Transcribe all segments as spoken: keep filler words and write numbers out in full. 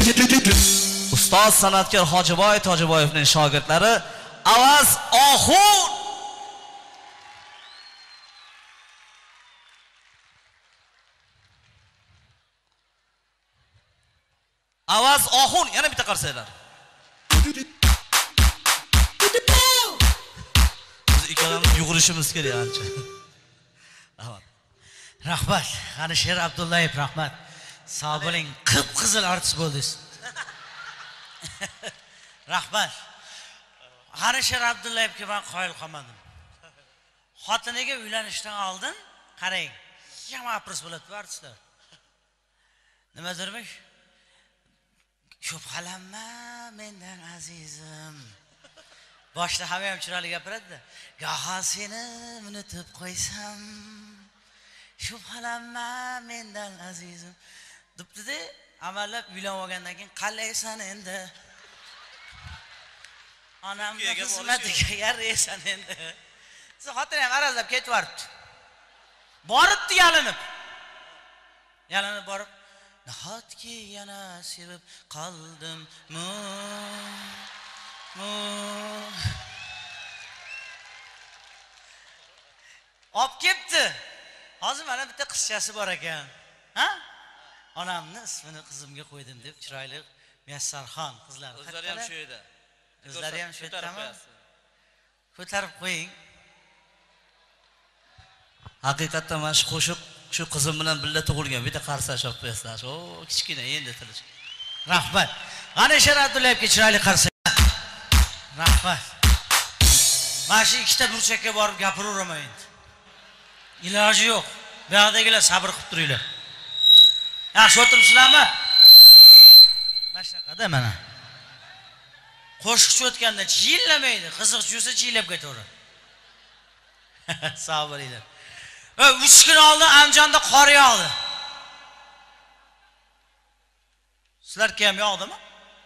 Ustoz san'atkor Hojiboy Tojiboyevning shogirdlari Avaz Oxun. Avaz Oxun yana bitta qarsanglar. Biz ikkalamiz yugurishimiz kerak ancha. Rahmat. Rahmat. G'anisher Abdullayev rahmat. Sog' bo'ling, qip-qizil artist bo'ldingiz. Rahmat. G'anisher Abdullayevga men qoyil qolmadim. Xotiniga uylanishdan oldin qarang, yama apris bo'ladi bu artistlar. Nima dermish? Shubhalanma mendan azizim. Boshda hamma ham chiroyli gapiradi-da. Goho seni unutib qo'ysam, shubhalanma mendan azizim. Dibdi-da, amallab uylanib olgandan keyin qalaysan endi? Onamning xizmatiga yaraysan endi. Siz xotin ham arazlab ketib-boribdi. Boribdi yalinib. Yalinib borib, nahotki yana sevib qoldim mu mu Olib ketdi. Hozir mana bitta qizchasi bor ekan. Ha? Onamni ismini qizimga qo'ydim deb chiroyli Muyassarxon qizlar. O'zlari ham shu edi. O'zlari ham shu yerdami? Ko'tarib qo'ying. Haqiqatdan mana shu qo'shiq shu qizim bilan birga tug'ilgan. Bitta qarsash olib qo'yasizlar. O, kichkina endi tilish. Rahmat. G'anisher Abdullayevga chiroyli qarsak. Rahmat. Mana shu ikkita burchakka borib gapiraveraman endi. Iloji yo'q. Bu yerdagilar sabr qilib turinglar. Yaxshi o'tiribsizlarmi? Mana shunaqada mana. Qo'shiqchi o'tganda chiyillamaydi, qiziq yursa chiyillab ketaveradi. Sog' bo'linglar. Va uch kun oldin Andijonda qor yog'di. Sizlarga ham yog'dimi?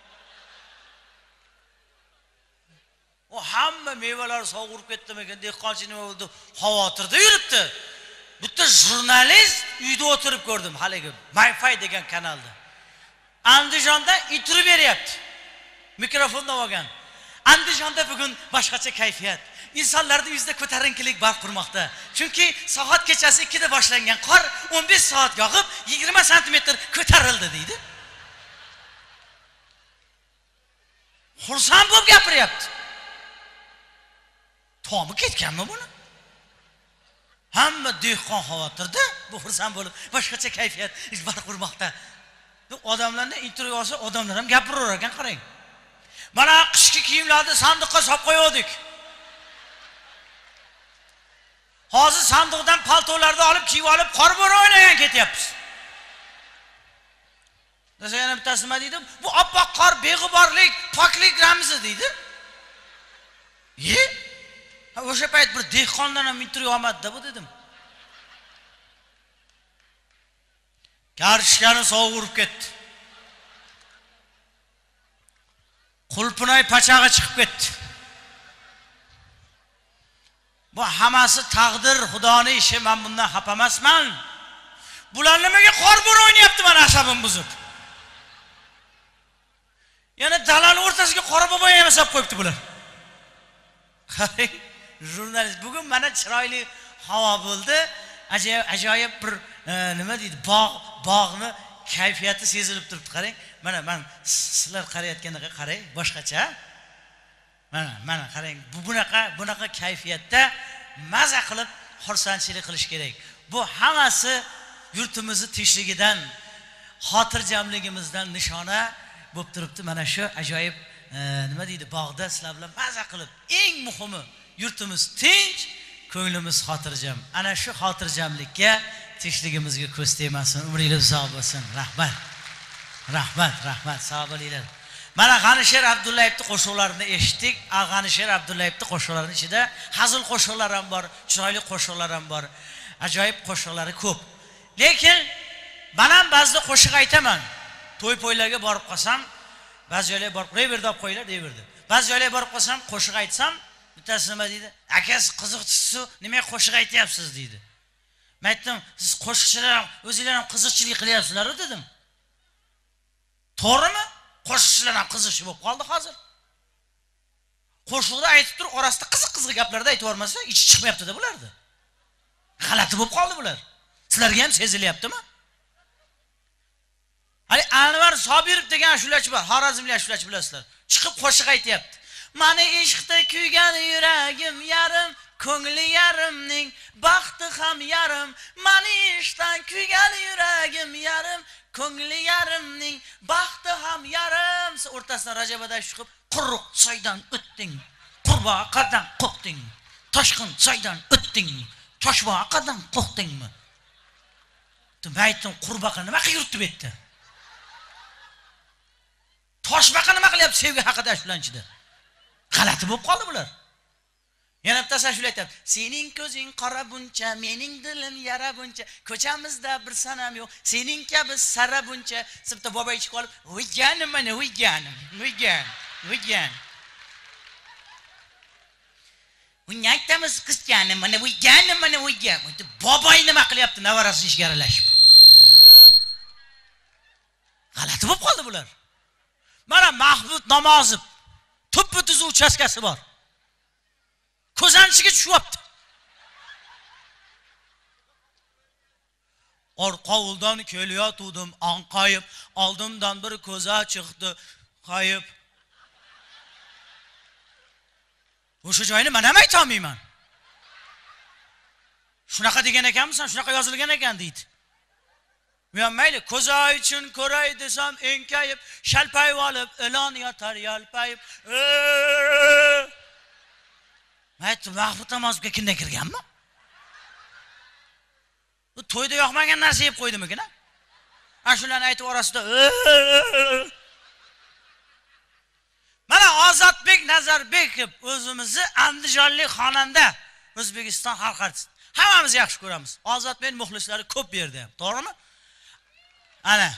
O hamma mevalar sovurib ketdimi ekan, dehqonchi nima bo'ldi? Xavotirda yuribdi. Bitta jurnalist uyda o'tirib ko'rdim haligi Wi-Fi degan kanalda. Andijonda intervyu beryapti. Mikrofonda olgan. Andijonda bugun boshqacha kayfiyat. İnsanlarda yuzda ko'tarinkilik barq qurmoqda. Chunki soat kechasi ikkida boshlangan qor o'n besh soat yog'ib yigirma santimetr ko'tarildi deydi. Xursand bo'lib gapiryapti. To'mi ketganmi buni? Hamma dehqon xavotirda, bu xursand bo'lib boshqacha kayfiyat barq qurmoqda. Bu odamlarning intervyu olsa, odamlar ham gapiraverar ekan, qarang. Mana qishki kiyimlarni sandiqqa solib qo'ydik. Hozir sandiqdan paltolarni olib kiyib olib qor bo'ri o'ynagan ketyapmiz. Desa yana bittasi nima deydi? Bu oppoq qor beg'uborlik, poklik ramzi deydi. Ye? Ha o'sha payt bir dehqondan ham intervyu olmadi-da bu dedim. Karishkani sovurib ketdi. Qulpinoy pachag'i chiqib ketdi. Bu hammasi taqdir, Xudoning ishi, men bundan xafa emasman. Bular nimaga qor bo'ri o'ynayapti, men asabim buzib. Yana dalani o'rtasiga qora bobo ham solib qo'yibdi bular. Qarang, jurnalist bugun mana chiroyli havo bo'ldi. Ajoyib, ajoyib bir nima deydi, bog' bog'ni kayfiyati sezilib turibdi. Qarang, mana men sizlar qarayotganiga qarang, boshqacha. Mana, mana qarang, bu bunaqa, bunaqa kayfiyatda maza qilib xursandchilik qilish kerak. Bu hammasi yurtimizni tinchligidan, xotirjamligimizdan nishona bo'lib turibdi. Mana shu ajoyib nima deydi, bog'da sizlar bilan maza qilib, eng muhimi yurtimiz tinch, ko'nglimiz xotirjam. Ana shu xotirjamlikka, tinchligimizga ko'z tegmasin, umringiz uzoq bo'lsin. Rahmat. Rahmat, rahmat, sog' bo'linglar. Mana G'anisher Abdullayevning qo'shiqlarini eshitdik. G'anisher Abdullayevning qo'shiqlarining ichida hazil qo'shiqlar ham bor, chiroyli qo'shiqlar ham bor. Ajoyib qo'shiqlari ko'p. Lekin men ham ba'zida qo'shiq aytaman. To'y-po'ylarga borib qolsam, ba'zi joylarga borib reverda olib qo'yinglar, reverda. Ba'zi joylarga borib qolsam, qo'shiq aytsam, bittasi nima deydi? Akasi qiziqchisi, nimaga qo'shiq aytyapsiz deydi. Men aytdim, siz qo'shiqchilar ham, o'zingizlar ham qiziqchilik qilyapsizlar dedim. To'g'rimi? Qo'shiqchilar ham qiziqchi bo'lib qoldi hozir. Qo'shiqda aytib turib, orasida qiziq-qiziq gaplarda aytib yormasa, ichi chiqmayapti-da bulardi. G'alati bo'lib qoldi bular. Sizlarga ham sezilyaptimi? Hali Anvar Sobirov degan ashulachi bor, Xorazmlik ashulachi bilasizlar. Chiqib qo'shiq aytayapti. Mani ishqda kuygan yuragim yarim, ko'ngli yarimning baxti ham yarim. Mani ishdan kuygan yuragim yarim, ko'ngli yarimning baxti ham yarim. O'rtasidan Rajabada chiqib, quruq soydan o'tding, qurbaqadan qo'rqding. Toshqin soydan o'tding, toshbaqadan qo'rqdingmi? Deb aytdim, qurbaqa nima qilib yurtib etdi? Toshbaqa nima qilyapti sevgi haqida shulanchida? G'alati bo'lib qoldi bular. Yana bittasi ashula aytadi. Sening ko'zing qora buncha, mening dilim yara buncha, ko'chamizda bir sanam yo'q. Sening kabi sara buncha, sibta boboy chiqib olib, "O'yganim mana, o'yganim, o'ygan, o'ygan." Bunga aytamiz qizchanim mana, o'yganim mana, o'ygan. Boboy nima qilyapti navarasi ishga aralashib? G'alati bo'lib qoldi bular. Mana Mahmud Namozov tuppa-tuz uchastkasi bor. Ko'zanishiga tushyapti. Orqovuldan kelyotuvdim anqayib, oldimdan bir ko'za chiqdi qayib. O'sha joyini men ham ayta olmayman. Shunaqa degan ekanmisan, shunaqa yozilgan ekan deydi. Men mayli ko'zoy uchun ko'ray desam enkayib, shalpayib olib ilon yotar yalpayib. Aytdim, Mahmud Namozovga kinda kirganmi? Bu to'yda yoqmagan narsa yeb qo'ydimikin-a? Ashularni aytib orasida mana Ozodbek Nazarbekov o'zimizni andijonlik xonanda, O'zbekiston xalq artisti. Hammamiz yaxshi ko'ramiz. Ozodbek muxlislari ko'p berdi ham, to'g'rimi? Ana.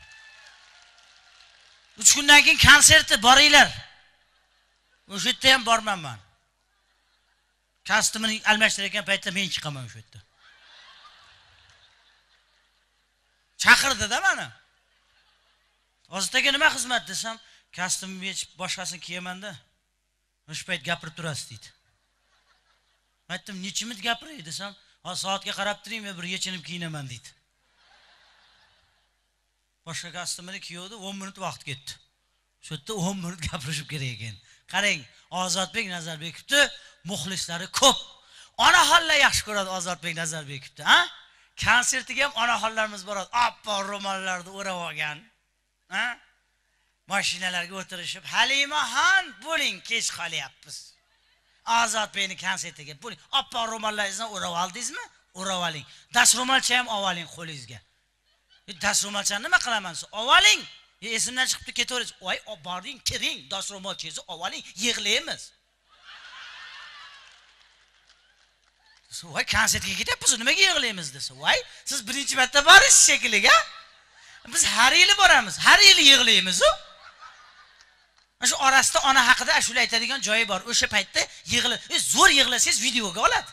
uch kundan keyin konserti boringlar. O'sha yerda ham borman men. Kostumini almashtirayotgan paytda men chiqaman o'sha yerda. Chaqirdi-da meni. Hozirdaga nima xizmat desam, kostumimni yechib boshqasini kiyaman-da. O'sha payt gapirib turasiz deydi. Aytdim, "Necha minut gapiray?" desam, "Ha, soatga qarab turing, men bir yechinib kiyinaman" deydi. Boshqa kostumini kiyuvdi, o'n minut vaqt ketdi. Shu yerda o'n minut gapirishib kerak ekan. Qarang, Ozodbek Nazarbekovni muxlislari ko'p. Onaxonlar yaxshi ko'radi Ozodbek Nazarbekovni, ha? Konsertiga ham onaxonlarimiz boradi. Oppoq ro'mollarni o'rab olgan, ha? Mashinalarga o'tirishib, "Halimaxon, bo'ling, kech qolyapmiz. Ozodbekning konsertiga bo'ling. Oppoq ro'mollaringizni o'rab oldingizmi? O'rab oling. Dastro'molcha ham oling qo'lingizga." Dastro'molchani nima qilaman? Ovaling. Esimdan chiqibdi ketaverasiz. Voy, boring, kiring, dastro'molchingizni ovaling, yig'laymiz. Voy, konsertga ketyapmiz, nimaga yig'laymiz desa. Voy, siz birinchi marta borasiz shekilliga. Biz har yili boramiz, har yili yig'laymiz-ku. Shu orasida ona haqida ashula aytadigan joyi bor. O'sha paytda yig'lib, zo'r yig'lasangiz videoga oladi.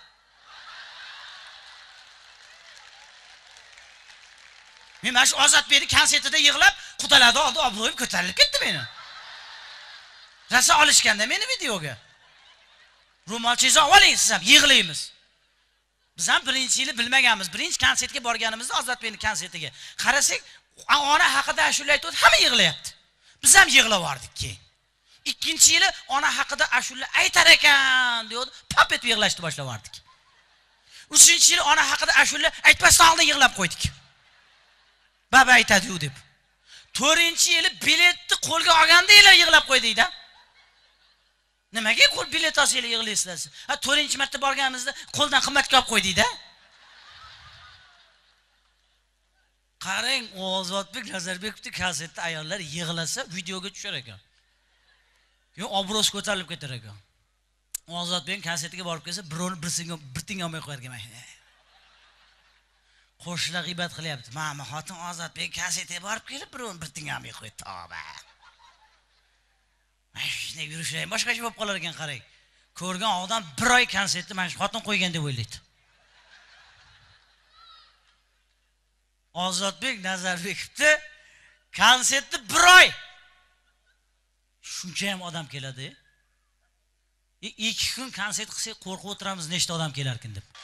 Men mana shu Ozodbekning konsertida yig'lab, qudaladi oldi, obro'yim ko'tarilib ketdi meni. Rasa olishganda meni videoga. Ro'molchingizni oling, siz ham yig'laymiz. Biz ham birinchi yili bilmaganmiz. Birinchi konsertga borganimizda Ozodbekning konsertiga qarasak, ona haqida ashula aytib, hamma yig'layapti. Biz ham yig'lavordik keyin. Ikkinchi yili ona haqida ashula aytar ekan, deydi, pap etib yig'lashni boshlavordik. Uchinchi yili ona haqida ashula aytmasdan oldin yig'lab qo'ydik. Baba aytadi-yu deb. to'rtinchi yili biletni qo'lga olgandinglar yig'lab qo'ydingda. Nimaga qo'l bilet olsanglar yig'laysizlar? Ha, to'rtinchi marta borganimizda qo'ldan qimmatga olib qo'ydingda. Qarang, Ozodbek Nazarbekovning konsertida ayollar yig'lasa videoga tushar ekan. Yo, obro'si ko'tarilib ketar ekan. Ozodbekning konsertiga borib kelsa, birovni birsinga bir tinga olmay qo'yarkan. Qo'shnilar g'iybat qilyapti. Mana xotin Ozodbek konsertiga borib kelib, birovni bir tinga olmay qo'ydi. Tavba. Ay, shunday yurishlar boshqacha bo'lib qolar ekan, qarang. Ko'rgan odam bir oy konsertni mana shu xotin qo'ygan deb o'ylaydi. Ozodbek Nazarbekovni konsertni bir oy shuncha ham odam keladi. E, ikki kun konsert qilsak qo'rqib o'tiramiz, nechta odam kelar ekan deb.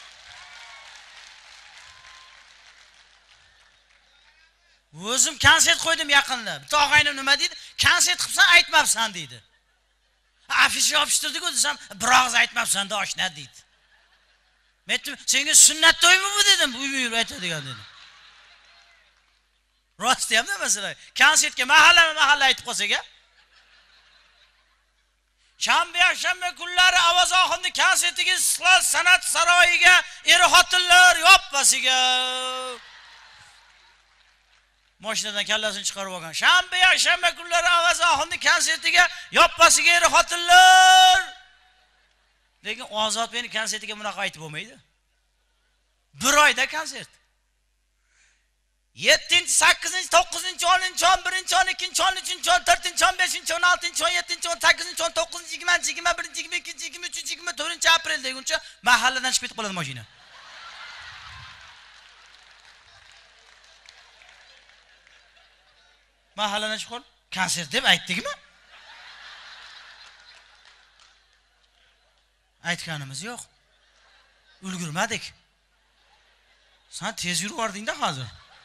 O'zim konsert qo'ydim yaqinda. Bitta og'aynim nima deydi? Konsert qilsan aytmabsan deydi. Afisha yopishtirdik-ku desam, bir og'iz aytmabsan-da oshna deydi. Men aytdim, senga sunnat to'ymi bu dedim, uyma yurib aytadigan dedim. Rost ham masalan, konsertga mahalla-mahalla aytib qolsak-a. Shanba, yakshanba kunlari Avazoxonni konsertiga Istiqlol san'at saroyiga er-xotinlar yoppasiga Moshinadan kallasini chiqarib olgan. Shanba, yakshanba kunlari Avazoxonni konsertiga yoppasiga er-xotinlar. Lekin Ozodbekni konsertiga bunaqa aytib bo'lmaydi. Bir oyda konsert. yettinchi, sakkizinchi, to'qqizinchi, o'ninchi, o'n birinchi, o'n ikkinchi, o'n uchinchi, o'n to'rtinchi, o'n beshinchi, o'n oltinchi, o'n yettinchi, o'n sakkizinchi, o'n to'qqizinchi, yigirmanchi, yigirma birinchi, yigirma ikkinchi, yigirma uchinchi, yigirma to'rtinchi aprel deguncha mahalladan chiqib ketib qoladi mashina. Mahalladan chiqib qol, konsert deb aytdikmi? Aytganimiz yo'q. Ulgurmadik. Sen tez yurib bording-da hozir.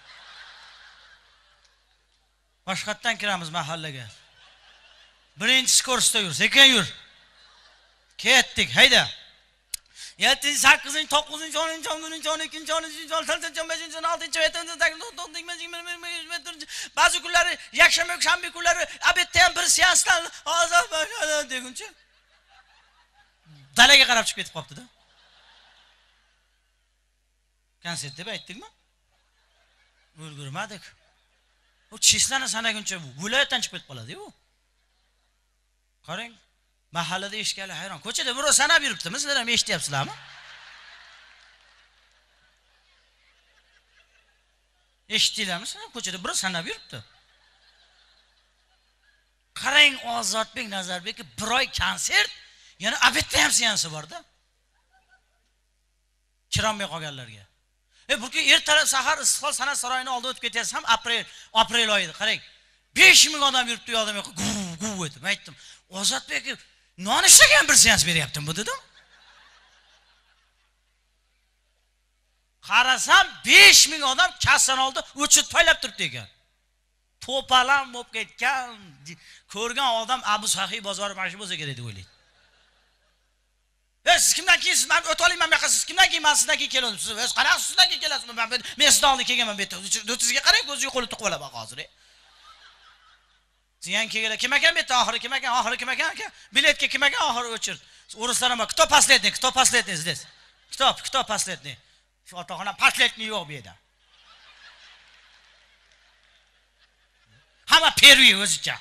Boshqatdan kiramiz mahallaga. Birinchi skorsda yur, sekin yur. Ketdik, hayda. yettinchi, sakkizinchi, to'qqizinchi, o'ninchi, o'n birinchi, o'n ikkinchi, o'n uchinchi, o'n to'rtinchi, o'n beshinchi, o'n oltinchi, o'n yettinchi, o'n sakkizinchi, o'n to'qqizinchi, yigirma, yigirma to'rtinchi. Ba'zi kunlari yakshanba, shanba kunlari obedda ham bir seansdan hozir bo'ladi deguncha. Dalaga qarab chiqib ketib qopti-da. Konsert deb aytdikmi? Ulgurmadik. O chislarni sanaguncha viloyatdan chiqib ketib qoladi-ku. Qarang, mahallada eshitgani hayron. Ko'chada birov sanab yuribdimi? Sizlar ham eshityapsizlarmi? Eshitdinglarmi? Sizlar ko'chada birov sanab yuribdi. Qarang, Ozodbek Nazarbekka bir oy konsert, yana obedda ham seansi bor-da. Kirolmay qolganlarga. E bu ertalab sahar Istiqlol san'at saroyini oldida o'tib ketyapsiz ham aprel, aprel oyida. Qarang, besh ming odam yuribdi u odam yo'q. Guv etib aytdim. Ozodbek non ishlagan bir seans beryaptim bu dedim. Qarasam besh ming odam kassan oldi, o'chib poylab turibdi ekan. To'palam bo'lib ketgan, ko'rgan odam Abu Sahiy bozori mana shu bo'lsa kerak deb o'ylaydi. Siz kimdan keyin siz men o'tib olayman bu yoqqa, siz kimdan keyin men sizdan keyin keldim. Siz o'z qanaqa sizdan keyin kelasizmi? Men men sizdan oldin kelganman bu yerda. o'ttizga qarang, ko'ziga qo'li tiqib olaman hozir. Ziyan kelganlar kim ekan bu yerda oxiri kim ekan? Oxiri kim ekan aka? Biletga kim ekan? Oxiri o'chirdi. O'rislar ham kitob pasletni, kitob pasletni здесь. Kitob, kitob pasletni. Shu otaxona pasletni yo'q bu yerda. Hamma pervi o'zicha.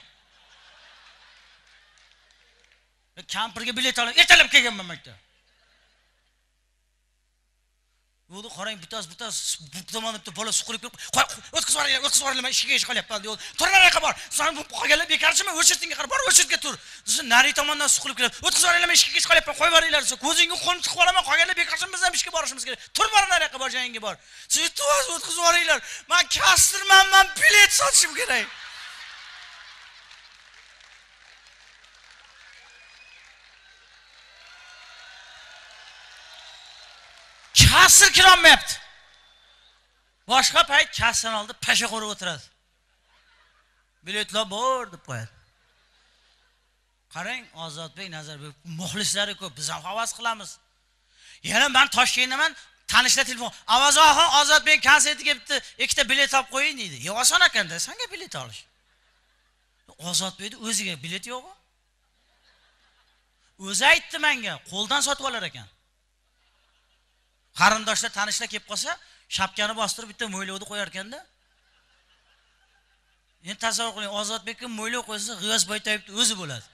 Kampirga bilet olib, ertalab kelganman makta. Yo'lda qarang, bittasi bittasi bu tomonda bola suqilib kelib, o'tkazib yuboringlar, o'tkazib yuboringlar, men ishga ish qilyapman deb. Turlar yoqqa bor. Sen bu qolganlar bekarchimi? O'chirtingga qarab, bor, o'chirtga tur. Siz nari tomondan suqilib kelib, o'tkazib yuboringlar, men ishga ish qilyapman, qo'yib yuboringlar. Ko'zingga qo'lni tiqib olaman, qolganlar bekarchimi? Biz ham ishga borishimiz kerak. Tur boringlar yoqqa bor, joyingga bor. Siz to'g'ri o'tkazib yuboringlar. Men kastirman, men bilet sotishim kerak. Kasır kirolmayapti. Boshqa payt kassan oldi, pasha qo'rib o'tiradi. Biletlar bor deb qo'yadi. Qarang, Ozodbek Nazarbek muxlislari ko'p, biz ham havas qilamiz. Yana men Toshkentdaman, tanishlar telefon. Avazoxon Ozodbek konsertiga bitta ikkita bilet olib qo'ying deydi. Yo'q, oson ekanda, senga bilet olish. Ozodbekning o'ziga bilet yo'q. O'zi aytdi menga, qo'ldan sotib olar ekan. Qarindoshlar, tanishlar kelib qolsa, shapkani bostirib bitta mo'ylovni qo'yar ekanda. Endi tasavvur qiling, Ozodbekka mo'ylov qo'ysa, G'iyos Boytoyevni o'zi bo'ladi.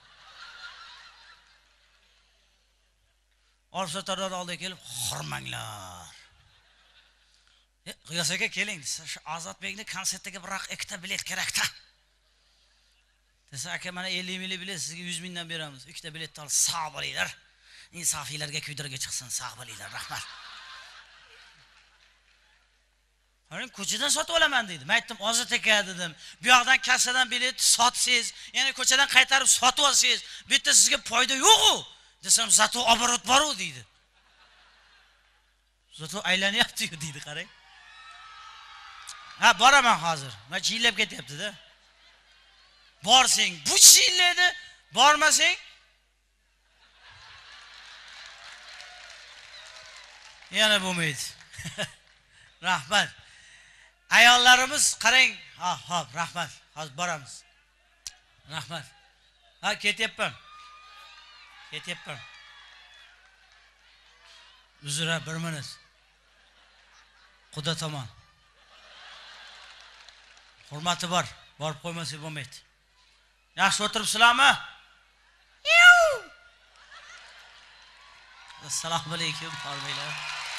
Orsotarlar oldiga kelib, "Xurmanglar. G'iyos aka keling, shu Ozodbekning konsertiga biroq ikkita bilet kerak-da." Desa, "Aka, mana ellik ming bilet sizga yuz mingdan beramiz. Ikkita biletni olib sog' bo'linglar. Insofiylarga kuydirga chiqsin, sog' bo'linglar, rahmat." Qarang, ko'chadan sotib olaman dedi. Men aytdim, "Ozod aka" dedim. Bu yoqdan kassadan bilet sotsangiz, ya'ni ko'chadan qaytarib sotib olsangiz, bu yerda sizga foyda yo'q-ku. Desam, "Zato oborot bor-ku" dedi. Zato aylanyapti-ku dedi, qarang. Ha, boraman hozir. Men chillab ketyapti-da. Borsang, bu chillaydi, bormasang yana bo'lmaydi. Rahmat. Ayollarimiz qarang. Ha, hop, rahmat. Hozir boramiz. Rahmat. Ha, ketyapman. Ketyapman. Uzra bir minut. Xudo tomon. Hurmati bor. Borib qo'ymasak bo'lmaydi. Yaxshi o'tiribsizlarmi? Assalomu alaykum, hormaylar.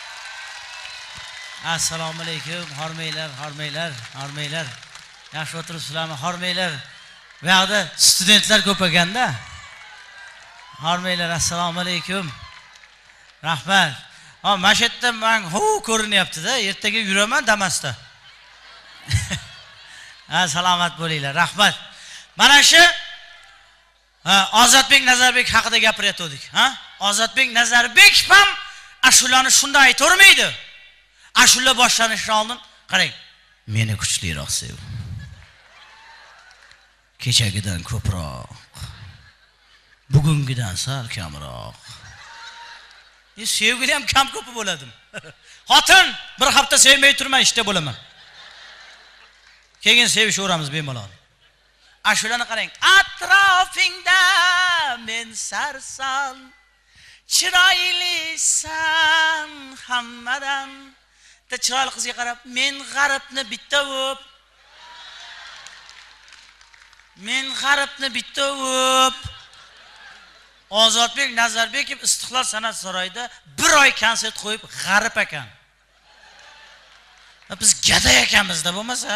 Assalomu alaykum, hormaylar, hormaylar, hormaylar. Yaxshi o'tiribsizlarmi? Hormaylar. Bu yerda studentlar ko'p ekanda. Hormaylar, assalomu alaykum. Rahmat. Ha, mana shu yerda men hu ko'rinyapti-da, ertaga yuraman Damasda. Ha, salomat bo'linglar. Rahmat. Mana shu Ozodbek Nazarbek haqida gapirayotdik, ha? Ozodbek Nazarbekov ham ashulani shunday aytavermaydi. Ashula boshlanishdan oldin qarang, meni kuchliroq sev. Kechagidan ko'proq. Bugungidan sal kamroq. Men sevgili ham kam ko'pi bo'ladim. Xotin bir hafta sevmay turman, ishda bo'laman. Keyin sevishaveramiz bemalol. Ashulani qarang. Atrofingda men sarson, chiroylisan hammadan. Ta chiroyli qizga qarab, men g'aribni bitta o'p. Men g'aribni bitta o'p. Ozodbek Nazarbekov Istiqlol san'at saroyida bir oy konsert qo'yib g'arib ekan. Biz gada ekanmiz-da bo'lmasa.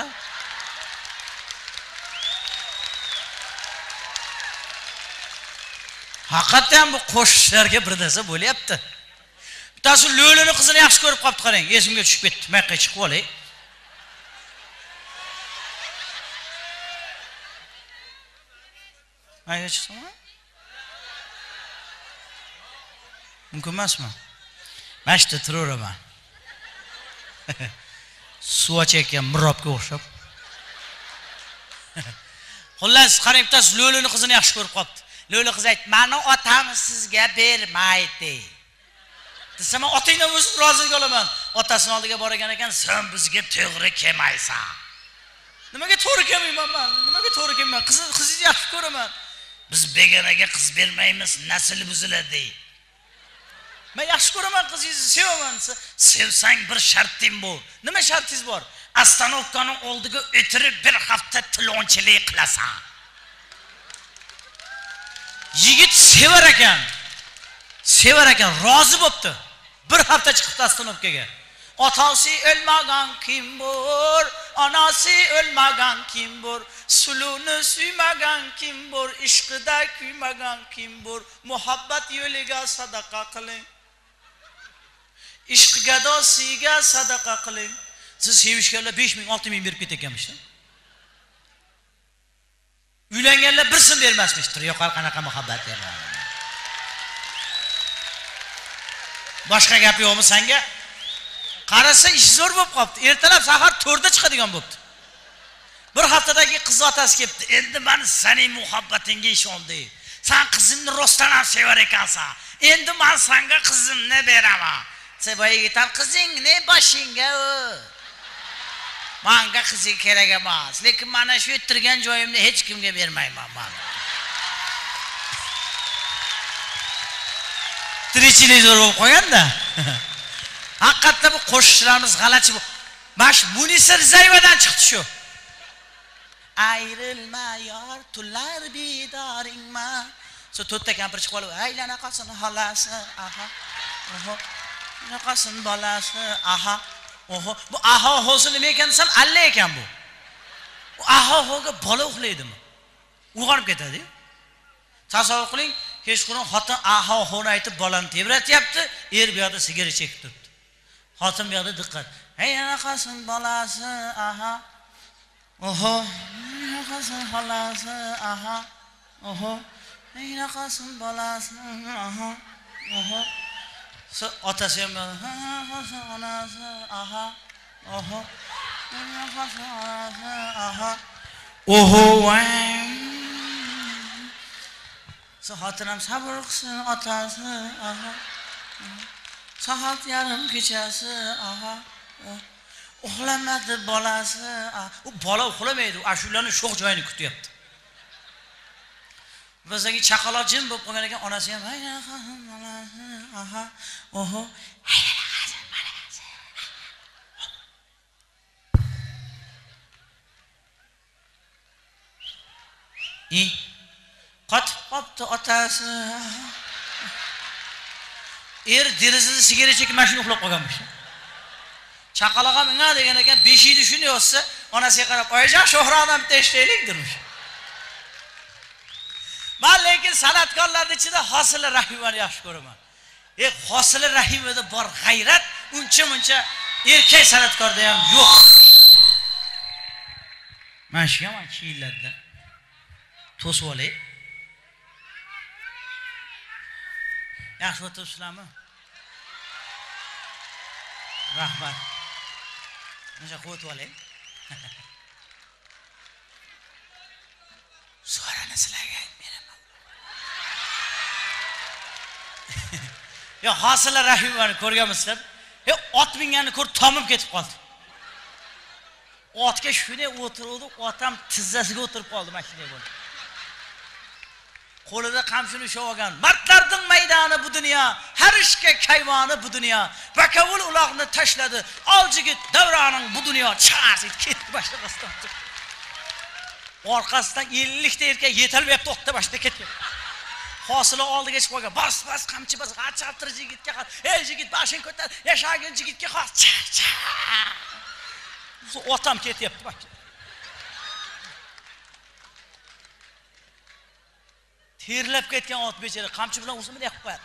Haqiqatan bu qo'shiqlarga bir narsa bo'lyapti. Bittasi Lo'lini qizini yaxshi ko'rib qopti, qarang, esimga tushib ketdi. Mayqa chiqib olay. Mayqa chiqsam-a? Mumkin emasmi? Mana shu turaveraman. Suv ochayotgan mirobga o'xshab. Xullas, qarang, bittasi Lo'lini qizini yaxshi ko'rib qopti. Lo'li qiz aytdi, "Meni otam sizga bermaydi." Desam, "Otangdan o'zim rozilik olaman." Otasini oldiga borgan ekan, "Sen bizga to'g'ri kelmaysan." Nimaga to'g'ri kelmayman men? Nimaga to'g'ri kelmayman? Qizni qizingizni yaxshi ko'raman. Biz begonaga qiz bermaymiz, nasl buziladi. Men yaxshi ko'raman, qizingizni sevaman. Sevsang bir sharting bor. Nima shartingiz bor? Astanovkaning oldiga o'tirib bir hafta tilonchilik qilasan. Yigit sevar ekan. Sevar ekan, rozi bo'pti. Bir hafta chiqibdi Astanovkaga. Otasi o'lmagan kim bor? Onasi o'lmagan kim bor? Suluni suymagan kim bor? Ishqida kuymagan kim bor? Muhabbat yo'liga sadaqa qiling. Ishq gadosiga sadaqa qiling. Siz sevishganlar besh ming, olti ming berib ketganmishda. Uylanganlar bir so'm bermasmishdir. Yo'q, qanaqa muhabbat edi. Boshqa gap yo'qmi senga? Qarasa ish zo'r bo'lib qopti. Ertalab sahar to'rtda chiqadigan bo'libdi. Bir haftadagi qiz otasi kelibdi. Endi men sening muhabbatingga ishondim. Sen qizimni rostdan ham sevar ekansan. Endi men senga qizimni beraman. Sen yigitlar qizingni boshingga u. Menga qizing kerak emas, lekin mana shu o'tirgan joyimni hech kimga bermayman men. Tirikchilik zo'r bo'lib qo'yanda. Haqiqatda bu qo'shiqlarimiz g'alati bu. Mash Munisa Rizayevadan chiqdi shu. Ayrilma yor, tunlar bidoringma. So to'rtta kampir chiqib olib, aylana qolsin xolasi, aha. Oho. Nima qolsin bolasi, aha. Oho, bu aha ho'si nima ekan desam, alla ekan bu. Bu aha ho'ga bola uxlaydimi? Uyg'onib ketadi. Tasavvur qiling, kechqurun xotin aha ho'ni aytib bolani tebratyapti, er bu yoqda sigara chekib turibdi. Xotin bu yoqda diqqat. Hey anaqasın balası aha. Oho. Anaqasın halası aha. Oho. Hey anaqasın balası aha. Oho. Otasi ham onasi aha. Oho. Anaqasın onasi aha. Oho. Xotinam sabr qilsin otasi aha. Saat yarım kechasi aha. Uxlamadi bolasi. U bola uxlamaydi, ashularni sho'x joyini kutyapti. Bizga chaqaloq jim bo'lib qolgan ekan, onasi ham aha. Oho. I qotib qopti otasi. Er derazada sigara chekib mashina uxlab qolganmish. Chaqaloq ham nima degan ekan, beshikni shuni yozsa, onasiga qarab, "Oyijon, sho'xroqdan bitta eshitaylik" dermish. Men lekin san'atkorlar ichida Hosila Rahimani yaxshi ko'raman. E, Hosila Rahimada bor g'ayrat uncha-muncha erkak san'atkorda ham yo'q. Mana shu ham chiyillarda. To'sib olay. Yaxshi o'tiribsizlarmi? Rahmat. Mana qo'yib olay. So'rani sizlarga aytmayman. Yo, Hosila Rahimani ko'rganmisizlar? E, ot minganni ko'rib tomib ketib qoldi. Otga shunday o'tirdi, otam tizzasiga o'tirib qoldi mashinaga bo'lib. Qo'lida qamchini ushlab olgan. Mardlarning maydoni bu dunyo, har ishga kayvoni bu dunyo. Bakavul uloqni tashladi. Oljigit davroning bu dunyo chas etib ketdi boshqasidan. Orqasidan ellik ta erkak yetalmayapti, o'qta boshda ketdi. Hosila oldiga chiqib qolgan. Bas, bas, qamchi bas, g'achaptir yigitga qol. Ey yigit, boshing ko'tar, yashagin yigitga qol. Otam ketyapti bak. Terlab ketgan ot bechara qamchi bilan ursa bunday qilib qo'yadi.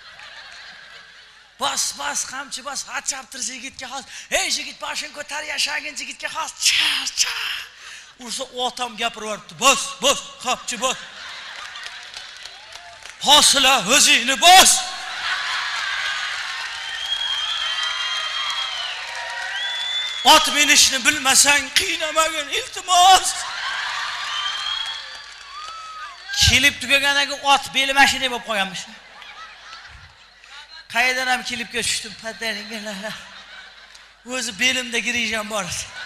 Bas, bas, qamchi bas, g'achaptir yigitga qol. Ey yigit, boshing ko'tar, yashagin yigitga qol. Ursa otam gapiryapti. Bas, bas, qamchi bas. Hosila o'zingni bos. Ot minishni bilmasang qiynamagin, iltimos. Kelib tugaganiga ot beli mashina bo'lib qolganmish. Qayerdan ham kelibga tushdim, padaringlar. O'zi belimda girijam bor.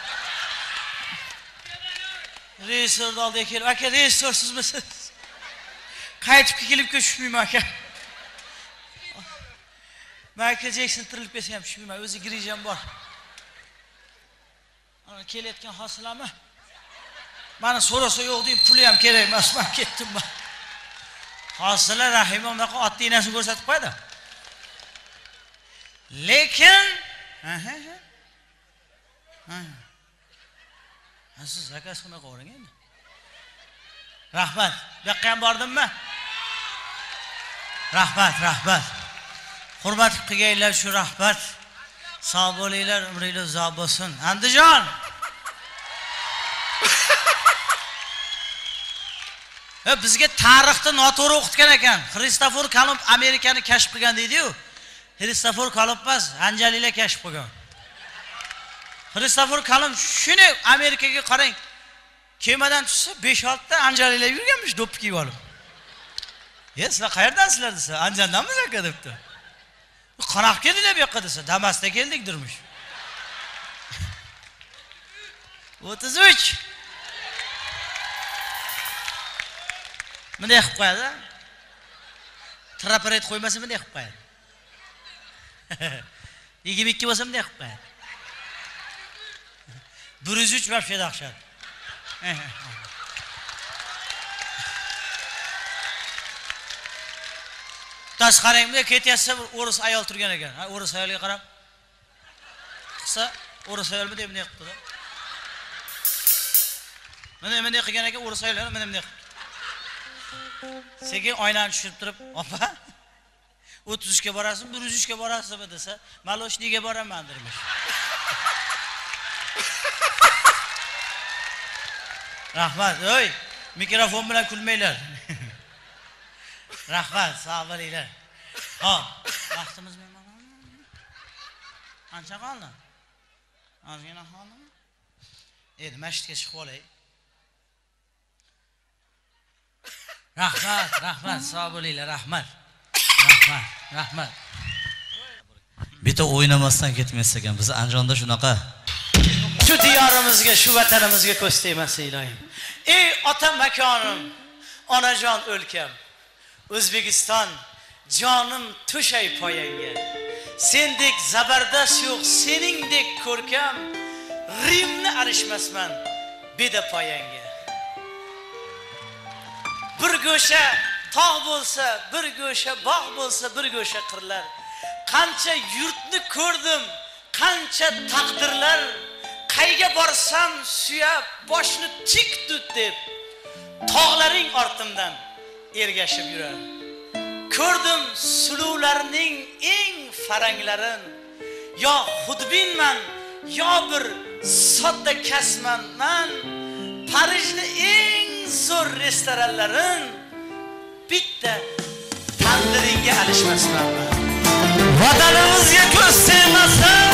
Rejissor oldiga kelib, "Aka, rejissor sizmisiz?" Qaytib kelibga tushmayman aka. Michael Jackson tirilib kelsa ham tushmayman, o'zi girijam bor. Ana kelayotgan Hosilami? Mani so'rasa yo'q deyim, puli ham kerak emas, men ketdim men. Hosila Rahima unaqa otni enasini ko'rsatib qo'ydi. Lekin, aha. Ha. Siz zakasini unaqa o'ring endi. Rahmat. Bu yoqqa ham bordimmi? Rahmat, rahmat. Hurmat qilgaylar shu rahmat. Sog' bo'linglar, umringiz uzoq bo'lsin. Andijon. E, bizga tarixni noto'g'ri o'qitgan ekan. Kristofer Kolumb Amerikani kashf qilgan deydi-yu. Kristofer Kolumb emas, anjalilar kashf qilgan. Kristofer Kolumb shuni Amerikaga qarang. Kemadan tushsa besh olti ta anjalilar yurganmish, do'ppi kiyib olib. "E, sizlar qayerdansizlar?" desa, "Anjandanmiz aka" debdi. "Qanaqa keldinglar bu yoqqa?" desa, "Damasda keldik" dermish. o'ttiz uch. Bunday qilib qo'yadi. Traparet qo'ymasa bunday qilib qo'yadi. yigirma ikki bo'lsa bunday qilib qo'yadi. bir yuz uch var feda qiladi. Tashqaringda ketyapsa o'ris ayol turgan ekan. Ha, o'ris ayolga qarab. Qisa, o'ris ayolmi deb bunday qildi. Mana bunday qilgan ekan, o'ris ayol mana bunday qildi. Sekin oynani tushirib turib, "Opa, o'ttiz uch ga borasizmi, bir yuz uch ga borasizmi?" desa, "Maloshniga boraman" dermish. Rahmat. Oy, mikrofon bilan kulmanglar. Rahmat, sog' bo'linglar. Hop, vaqtimiz ancha qoldi. Ozgina qoldi. Endi masjidga chiqib olay. Rahmat, rahmat, sog' bo'linglar, rahmat. Rahmat, rahmat. Bitta o'ynamasdan ketmaysiz ekan. Biz Andijonda shunaqa. Shu diyorimizga, shu vatanimizga ko'z tegmasin ilohim. Ey ota makonim, onajon o'lkam. O'zbekiston, jonim to'shay poyangga. Sendek zabardast yo'q, seningdek ko'rkam. Rimni arishmasman beda poyangga. Bir go'sha tog' bo'lsa, bir go'sha bog' bo'lsa, bir go'sha qirlar. Qancha yurtni ko'rdim, qancha taqdirlar. Qayga borsam suyab, boshni tik tut deb tog'laring ortimdan ergashib yurar. Ko'rdim suluvlarning eng faranglarin. Yo xudbinman, yo bir sodda kasman. Men Parijni eng zo'r restoranlarin bitta tandiringga alishmasman. Vatanimizga ko'z tegmasdan